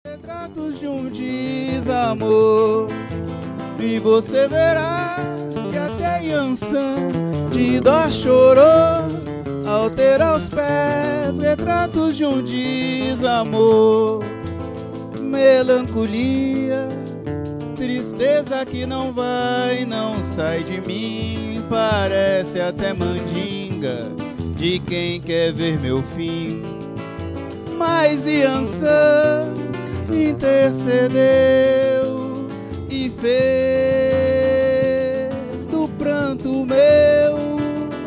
Retratos de um desamor, e você verá que até Yansan de dó chorou ao ter aos pés retratos de um desamor. Melancolia, tristeza que não vai, não sai de mim, parece até mandinga de quem quer ver meu fim. Mas Yansan intercedeu e fez do pranto meu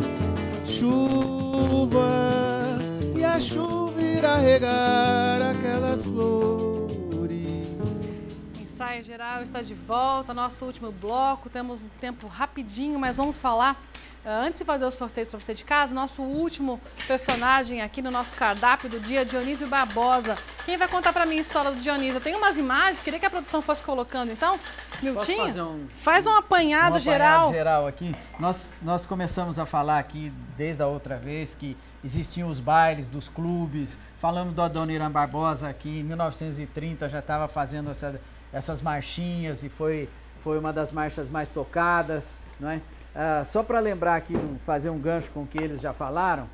chuva, e a chuva irá regar aquelas flores. Ensaio Geral está de volta, nosso último bloco. Temos um tempo rapidinho, mas vamos falar, antes de fazer os sorteios para você de casa, nosso último personagem aqui no nosso cardápio do dia, Dionísio Barbosa. Quem vai contar para mim a história do Dionísio? Eu tenho umas imagens, queria que a produção fosse colocando, então. Miltinho, faz um apanhado geral. Aqui. Nós começamos a falar aqui, desde a outra vez, que existiam os bailes dos clubes. Falamos do Adoniran Barbosa, que em 1930 já estava fazendo essas marchinhas, e foi uma das marchas mais tocadas, não é? Só para lembrar aqui, fazer um gancho com o que eles já falaram,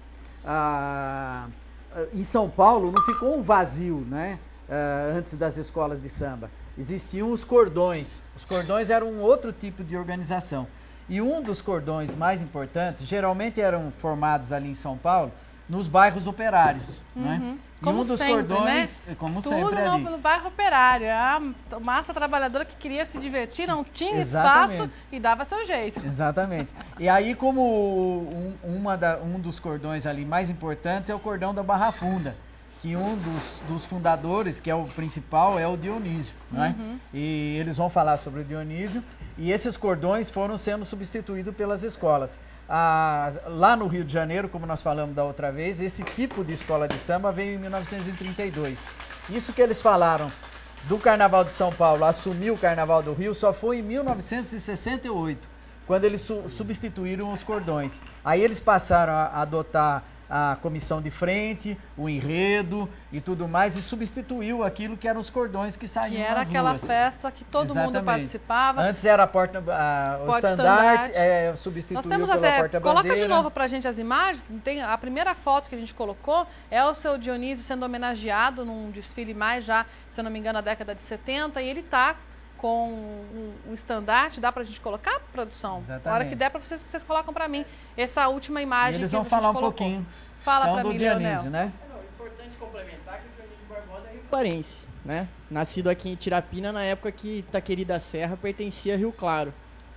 em São Paulo não ficou um vazio, né? Antes das escolas de samba. Existiam os cordões. Os cordões eram um outro tipo de organização. E um dos cordões mais importantes, geralmente eram formados ali em São Paulo, nos bairros operários, né? Como um dos sempre, cordões, né? como Tudo sempre ali. no bairro operário. A massa trabalhadora que queria se divertir, não tinha Exatamente. espaço e dava seu jeito. Exatamente. E aí, como um dos cordões ali mais importantes é o cordão da Barra Funda, que um dos fundadores, que é o principal, é o Dionísio, né? E eles vão falar sobre o Dionísio, e esses cordões foram sendo substituídos pelas escolas. Lá no Rio de Janeiro, como nós falamos da outra vez, esse tipo de escola de samba veio em 1932. Isso que eles falaram do Carnaval de São Paulo assumir o Carnaval do Rio só foi em 1968, quando eles substituíram os cordões. Aí eles passaram a adotar a comissão de frente, o enredo e tudo mais, e substituiu aquilo que eram os cordões que saíam nas ruas. Que era aquela festa que todo mundo participava. Antes era o estandarte, substituiu Nós temos pela porta-bandeira. Coloca de novo pra gente as imagens. Tem a primeira foto que a gente colocou é o seu Dionísio sendo homenageado num desfile mais já, se eu não me engano, na década de 70, e ele tá com um estandarte. Dá pra gente colocar, produção? Exatamente. A hora que der pra vocês colocam pra mim essa última imagem. Eles que vão falar um pouquinho. Fala pra do mim, Dionísio, Leonel. né? É importante complementar que o Dionísio Barbosa é rio-clarense, né? Nascido aqui em Tirapina na época que Itaqueri da Serra pertencia a Rio Claro.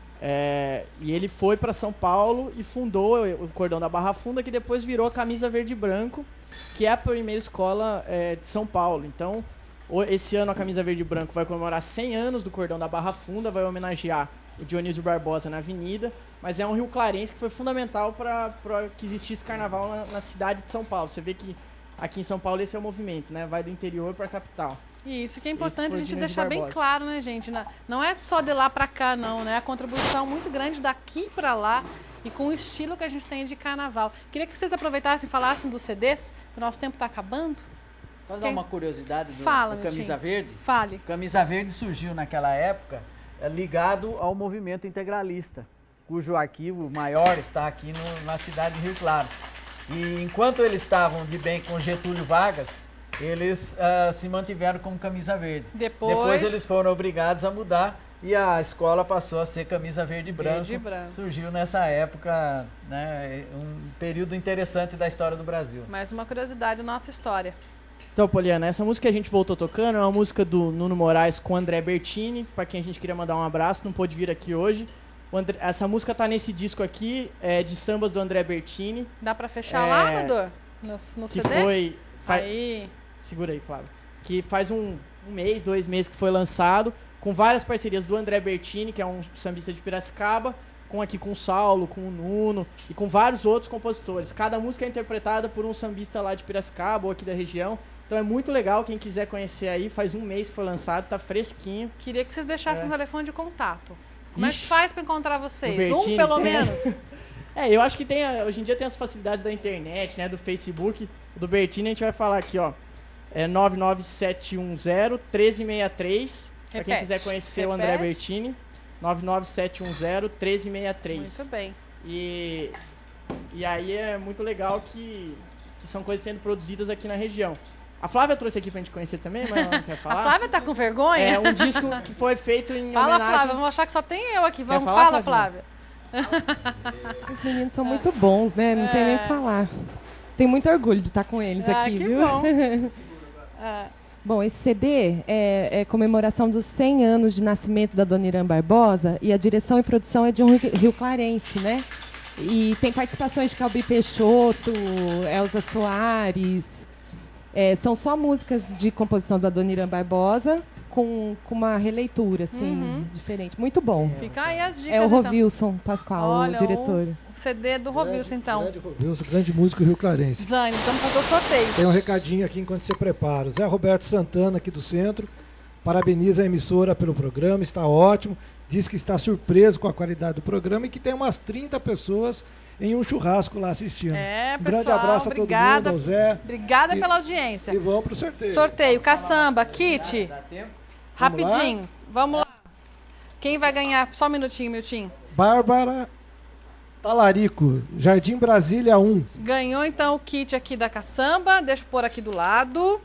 E ele foi para São Paulo e fundou o Cordão da Barra Funda, que depois virou a Camisa Verde e Branco, que é a primeira escola de São Paulo. Então, esse ano a Camisa Verde e Branco vai comemorar 100 anos do Cordão da Barra Funda, vai homenagear o Dionísio Barbosa na avenida, mas é um rio clarense que foi fundamental para que existisse carnaval na cidade de São Paulo. Você vê que aqui em São Paulo esse é o movimento, né? Vai do interior para a capital. Isso que é importante a gente Dionísio deixar bem Barbosa. claro, né, gente? Não é só de lá para cá, não, né? A contribuição muito grande daqui para lá e com o estilo que a gente tem de carnaval. Queria que vocês aproveitassem e falassem dos CDs, que o nosso tempo está acabando. Posso dar uma curiosidade do Fala, Camisa Verde? Fale. O Camisa Verde surgiu naquela época ligado ao movimento integralista, cujo arquivo maior está aqui na cidade de Rio Claro. E enquanto eles estavam de bem com Getúlio Vargas, eles se mantiveram como Camisa Verde. Depois eles foram obrigados a mudar e a escola passou a ser Camisa Verde e Branco. Surgiu nessa época, né, um período interessante da história do Brasil. Mais uma curiosidade da nossa história. Então, Poliana, essa música que a gente voltou tocando é uma música do Nuno Moraes com o André Bertini, para quem a gente queria mandar um abraço, não pôde vir aqui hoje. Essa música tá nesse disco aqui, de sambas do André Bertini. Dá para fechar lá, Amador? No que CD? Aí. Segura aí, Flávio. Que faz um mês, 2 meses que foi lançado, com várias parcerias do André Bertini, que é um sambista de Piracicaba, com o Saulo, com o Nuno e com vários outros compositores. Cada música é interpretada por um sambista lá de Piracicaba ou aqui da região. Então é muito legal, quem quiser conhecer aí, faz um mês que foi lançado, tá fresquinho. Queria que vocês deixassem um telefone de contato. Como é que faz para encontrar vocês? Bertini, pelo menos? Eu acho que hoje em dia tem as facilidades da internet, né, do Facebook. O do Bertini a gente vai falar aqui, ó. É 99710-1363. Para quem quiser conhecer o André Bertini. 99710-1363. Muito bem. E aí é muito legal que são coisas sendo produzidas aqui na região. A Flávia trouxe aqui pra gente conhecer também, mas ela não quer falar. A Flávia tá com vergonha? É um disco que foi feito em Fala, homenagem... Flávia, vamos achar que só tem eu aqui. Vamos, falar, fala, Flávia. Os meninos são muito bons, né? Não tem nem o que falar. Tenho muito orgulho de estar com eles aqui, que viu? Bom. Bom, esse CD é comemoração dos 100 anos de nascimento da Dona Irã Barbosa e a direção e produção é de um rio-clarense, né? E tem participações de Calbi Peixoto, Elza Soares. São só músicas de composição da Dona Irã Barbosa com uma releitura, assim, diferente. Muito bom. Fica aí as dicas, É o então. Rovilson Pascoal, Olha, o diretor. O CD do Rovilson, então. Grande Rovilson, grande músico rio-clarense. Zane, vamos fazer o sorteio. Tem um recadinho aqui enquanto você prepara. O Zé Roberto Santana, aqui do centro, parabeniza a emissora pelo programa, está ótimo. Diz que está surpreso com a qualidade do programa e que tem umas 30 pessoas em um churrasco lá assistindo. Pessoal, Um grande abraço a todo mundo, ao Zé. Obrigada pela audiência. E vamos pro sorteio. Sorteio, caçamba, kit. Dá tempo? Rapidinho. Vamos lá. Quem vai ganhar? Só um minutinho, Miltinho. Bárbara Talarico, Jardim Brasília 1. Ganhou, então, o kit aqui da caçamba. Deixa eu pôr aqui do lado.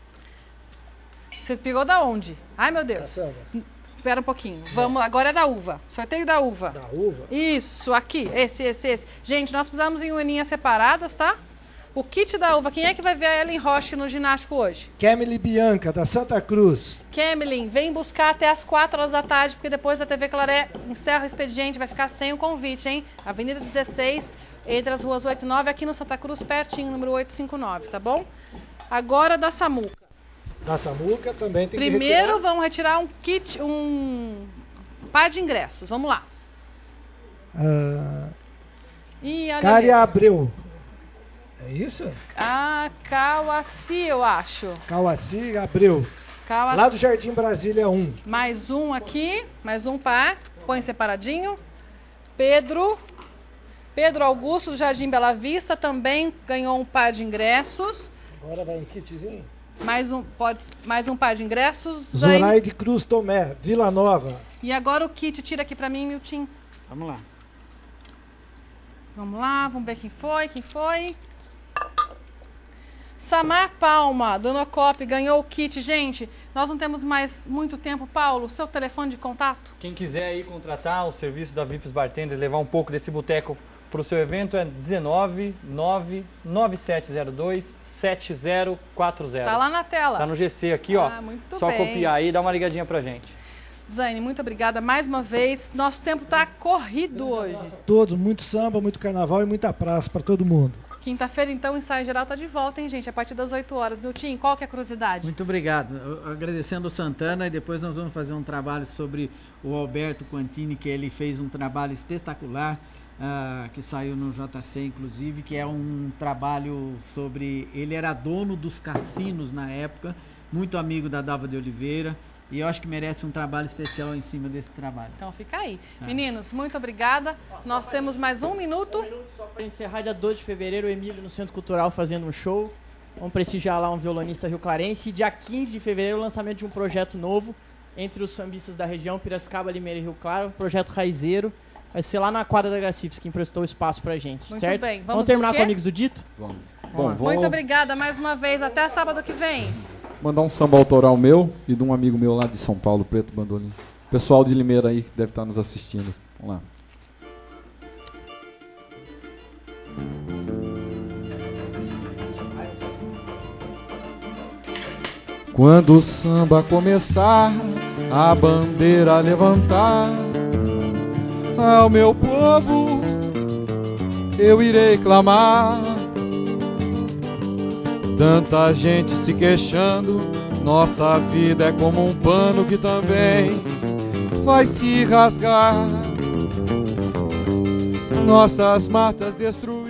Você pegou da onde? Ai, meu Deus. Caçamba. Espera um pouquinho. Vamos, agora é da uva. Sorteio da uva. Da uva? Isso, aqui. Esse. Gente, nós precisamos em urninhas separadas, tá? O kit da uva. Quem é que vai ver a Ellen Roche no ginástico hoje? Kemily Bianca, da Santa Cruz. Kemelin, vem buscar até as 4 horas da tarde, porque depois a TV Claré encerra o expediente, vai ficar sem o convite, hein? Avenida 16, entre as ruas 8 e 9, aqui no Santa Cruz, pertinho, número 859, tá bom? Agora da Samuca. Da Samuca também tem que Primeiro retirar. vamos retirar um kit, um par de ingressos. Vamos lá. Ih, olha Cária ali. Abreu. É isso? Cauaci, eu acho. Cauaci Abreu. Cauaci. Lá do Jardim Brasília 1. Mais um aqui, mais um par. Põe separadinho. Pedro Augusto, do Jardim Bela Vista, também ganhou um par de ingressos. Agora vai um kitzinho. Mais um par de ingressos. Zoraide Cruz Tomé, Vila Nova. E agora o kit, tira aqui pra mim, Milton. Vamos lá. Vamos lá, vamos ver quem foi. Samar Palma, do Nocop, ganhou o kit. Gente, nós não temos mais muito tempo. Paulo, seu telefone de contato? Quem quiser aí contratar o serviço da Vips Bartenders, levar um pouco desse boteco para o seu evento, é 19997027040. Tá lá na tela. Tá no GC aqui, ó. Muito Só bem. copiar aí e dar uma ligadinha pra gente. Zane, muito obrigada mais uma vez. Nosso tempo tá corrido hoje. Todos, muito samba, muito carnaval e muita praça para todo mundo. Quinta-feira, então, o ensaio geral tá de volta, hein, gente? A partir das 8 horas. Milton, qual que é a curiosidade? Muito obrigado. Agradecendo o Santana, e depois nós vamos fazer um trabalho sobre o Alberto Quantini, que ele fez um trabalho espetacular, que saiu no JC, inclusive, que é um trabalho sobre... Ele era dono dos cassinos na época, muito amigo da Dalva de Oliveira, e eu acho que merece um trabalho especial em cima desse trabalho. Então fica aí. Meninos, muito obrigada. Nós temos mais um minuto. Só para encerrar, dia 12 de fevereiro, o Emílio no Centro Cultural fazendo um show. Vamos prestigiar lá um violonista rio-clarense. E dia 15 de fevereiro, o lançamento de um projeto novo entre os sambistas da região, Piracicaba, Limeira e Rio Claro. Projeto Raizeiro. Vai ser lá na quadra da Gracifes, que emprestou o espaço pra gente, Muito certo? bem. Vamos terminar com Amigos do Dito? Vamos. Bom, Muito obrigada mais uma vez. Até sábado que vem. Mandar um samba autoral meu e de um amigo meu lá de São Paulo, Preto Bandolim. Pessoal de Limeira aí que deve estar nos assistindo. Vamos lá. Quando o samba começar, a bandeira levantar, ao meu povo eu irei clamar. Tanta gente se queixando, nossa vida é como um pano que também vai se rasgar. Nossas matas destruídas.